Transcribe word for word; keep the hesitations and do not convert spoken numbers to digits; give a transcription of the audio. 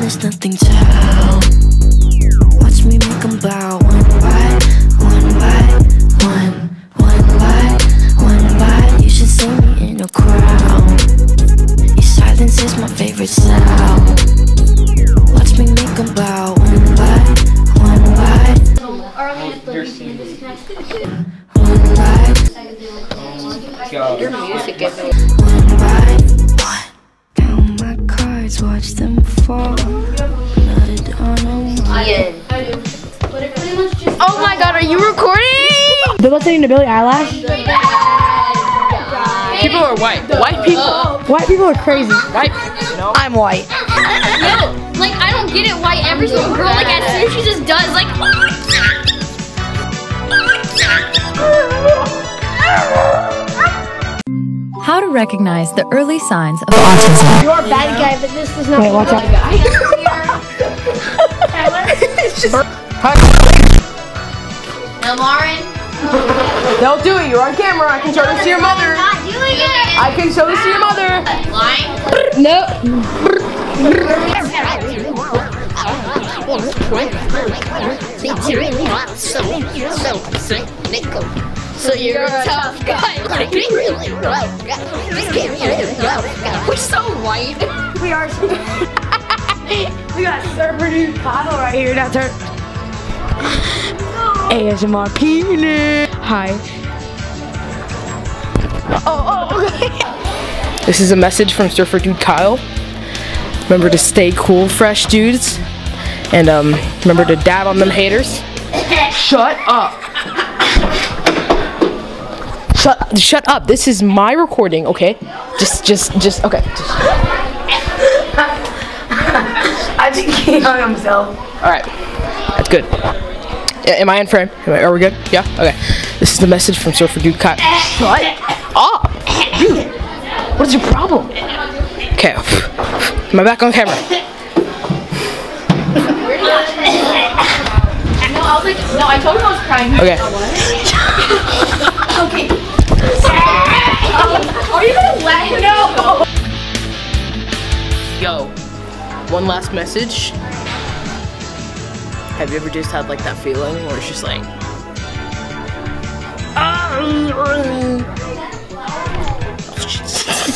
there's nothing to help. Watch me make them bow one by one by one, one by one by. You should see me in a crowd. Your silence is my favorite sound. Watch me make them bow one by one by one by. Your music is one by one. Count my cards, watch them fall. Blood on them. Oh my god, are you recording? They're listening to Billie Eilish. People are white. White people. White people are crazy. White. You know? I'm white. No, like I don't get it why every single girl, like as soon as she just does, like. How to recognize the early signs of autism. You're a bad guy, but this is not. Wait, watch out. No, Lauren. Don't do it. You're on camera. I can show this to your mother. Not doing it. I can show this to your mother. Lying. No. So you're a tough guy. We're so white. We are. We got Surfer Dude Kyle right here. That's her. A S M R penis. Hi. Oh, oh, okay. This is a message from Surfer Dude Kyle. Remember to stay cool, fresh dudes. And um, remember to dab on them haters. Shut up. Shut, shut up. This is my recording, okay? Just, just, just, okay. Just. I think he hung himself. All right. That's good. Yeah, am I in frame? Am I, are we good? Yeah? Okay. This is the message from Surfer Dude Kyle. Shut up. Dude, what is your problem? Okay. Am I back on camera? No, I was like, no, I told him I was crying. Okay. Okay. Are you gonna let him know? Yo, one last message. Have you ever just had like that feeling where it's just like, oh,